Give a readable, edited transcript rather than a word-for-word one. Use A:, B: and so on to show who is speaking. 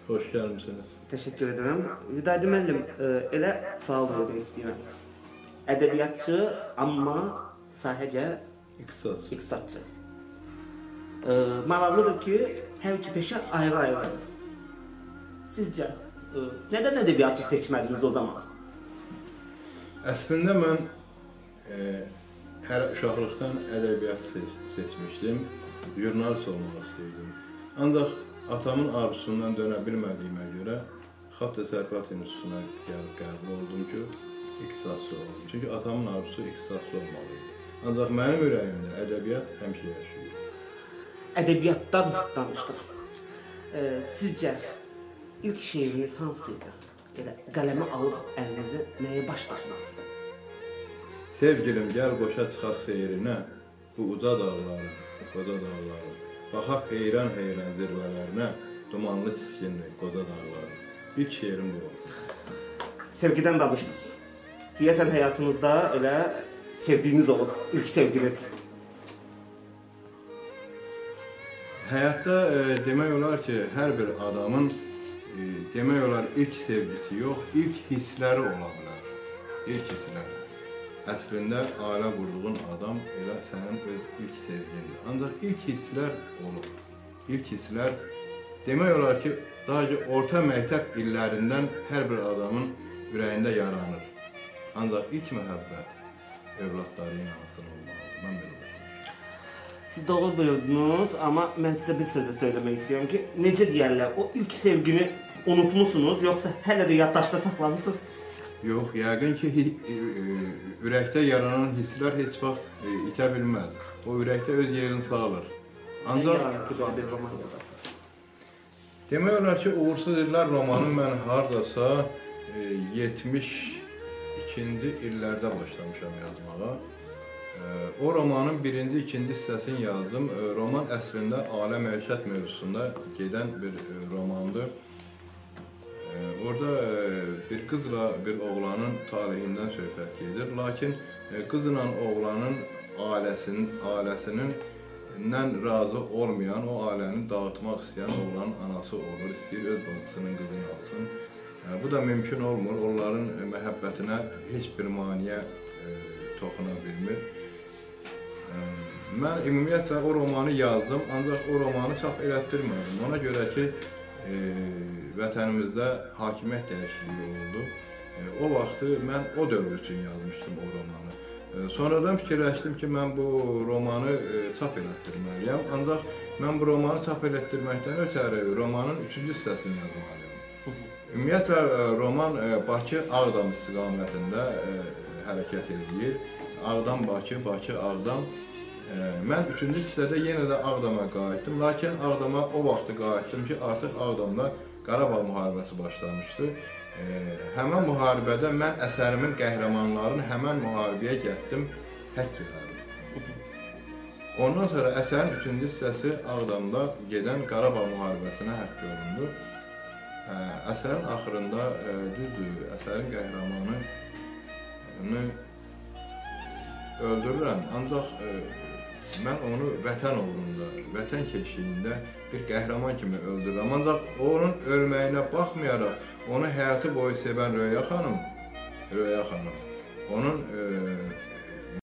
A: Hoş gəlmisiniz.
B: Teşekkür ederim. Hüdayi müəllim, elə sual vermək istəyirəm. Ədəbiyyatçı, amma sahəcə iqtisadçı. Maraqlıdır ki, hər iki peşə ayrı-ayrıdır. Sizcə, nədən ədəbiyyatı seçmədiniz o zaman?
A: Əslində mən hələ uşaqlıqdan ədəbiyyat seçmişdim. Jurnalist olmaq istəyirdim. Ancaq atamın arzusundan dönə bilmədiyimə görə Xalq Təsərrüfat İnstitutuna gəlib qəbul oldum ki, iqtisadçı oldum. Çünki atamın arzusu iqtisadçı olmalıydı. Ancaq mənim ürəyimdə ədəbiyyat həmişə yaşayır.
B: Ədəbiyyatdan danışdıq. Sizcə, ilk şeiriniz hansıydı? Qələmi alıb əlinizi nəyə başladınız?
A: Sevgilim, gəl qoşa çıxaq seyrinə, bu uca dağları, qoca dağları. Baxaq heyran-heyran zirvələrinə, dumanlı çiskinli qoca dağları. İlk şeirim bu oldu.
B: Sevgidən danışdınız. Deyəsən həyatınızda elə sevdiyiniz olub, ilk sevginiz.
A: Həyatda demək olar ki, hər bir adamın demək olar ilk sevgisi yox, ilk hissləri ola bilər. İlk hissləri. Əslində, ailə qurduğun adam elə sənin ilk sevgindir. Ancaq ilk hisslər olur. İlk hisslər demək olar ki, daha ki, orta məktəb illərindən hər bir adamın ürəyində yaranır. Ancaq ilk məhəbbət övladları ilə asılı olmalıdır. Mən belə düşünürəm.
B: Siz doğru buyurdunuz, amma mən sizə bir sözü söyləmək istəyirəm ki, necə deyərlər, o ilk sevgini unutmuşsunuz, yoxsa hələ də yaddaşda saxlamısınız?
A: Yox, yəqin ki, ürəkdə yaranan hisslər heç vaxt itə bilməz. O ürəkdə öz yerini sağlar.
B: Ancaq bir roman yazasınız.
A: Demək olar ki, Uğursuz İllər romanı mən haradasa 72-ci illərdə başlamışam yazmağa. O romanın birinci, ikinci hissəsini yazdım. Roman əslində ailə məişət mövzusunda gedən bir romandır. Orada bir qızla bir oğlanın talehindən söhbət gedir. Lakin qızla oğlanın ailəsinin razı olmayan, o ailəni dağıtmaq istəyən oğlanın anası olur, istəyir öz bacısının qızını alsın. Bu da mümkün olmur, onların məhəbbətinə heç bir maniyə toxuna bilmir. Mən ümumiyyətlə o romanı yazdım, ancaq o romanı çap elətdirmədim. Ona görə ki, vətənimizdə hakimiyyət dəyişikliyi oldu. O vaxtı mən o dövr üçün yazmışdım o romanı. Sonradan fikirləşdim ki, mən bu romanı çap elətdirməliyəm. Ancaq mən bu romanı çap elətdirməkdən ötəri romanın 3-cü hissəsini yazmalıyım. Ümumiyyətlə, roman Bakı-Ağdam istiqamətində hərəkət edir. Ağdam-Bakı, Bakı-Ağdam. Mən 3-cü hissədə yenə də Ağdama qayıtdım. Lakin Ağdama o vaxtı qayıtdım ki, artıq Ağdamda Qarabağ müharibəsi başlamışdı. Həmən müharibədə mən əsərimin qəhrəmanlarını həmən müharibəyə getdim, həkk elədim. Ondan sonra əsərin 3-cü hissəsi Ağdamda gedən Qarabağ müharibəsinə həkk olundu. Əsərin axırında düzdür, əsərin qəhrəmanını öldürürəm, ancaq mən onu vətən uğrunda, vətən keşiyində bir qəhrəman kimi öldürürəm. Ancaq onun ölməyinə baxmayaraq, onu həyatı boyu sevən Röya xanım, onun